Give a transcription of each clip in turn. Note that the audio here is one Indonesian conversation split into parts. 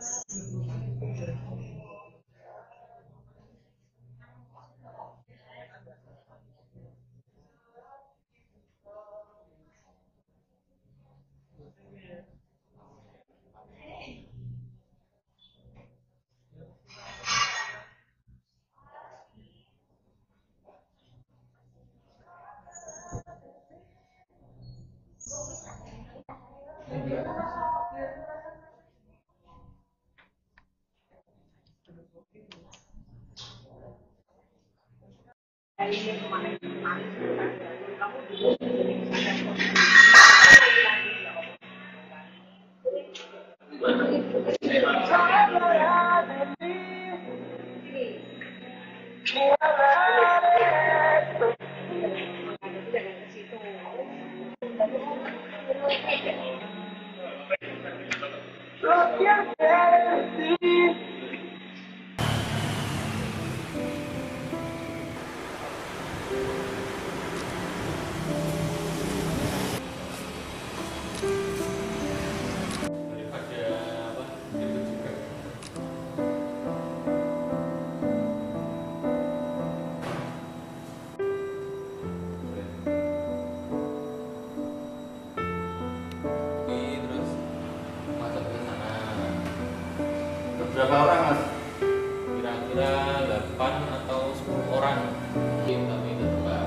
Berapa orang mas? Kira-kira 8 atau 10 orang. Tapi itu enggak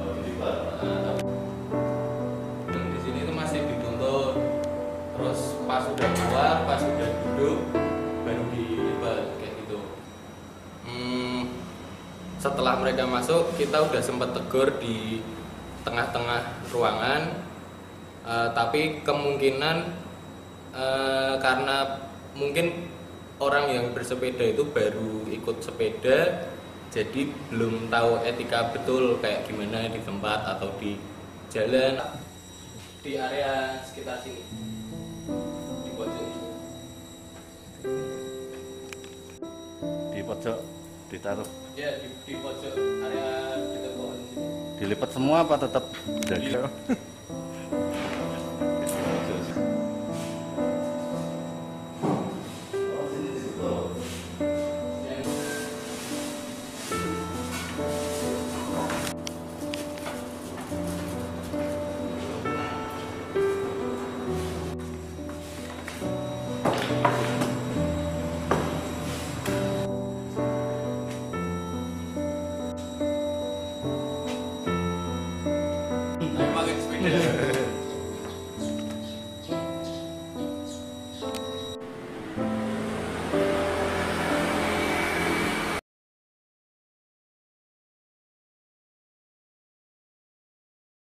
di sini itu masih dituntut. Terus pas sudah keluar, pas sudah duduk, baru dilibat kayak gitu. Setelah mereka masuk, kita udah sempat tegur di tengah-tengah ruangan. Tapi kemungkinan karena mungkin orang yang bersepeda itu baru ikut sepeda, jadi belum tahu etika betul kayak gimana di tempat atau di jalan. Di area sekitar sini, di pojok ditaruh ya, di pojok area dekat pohon sini. dilipat semua apa tetap dagang?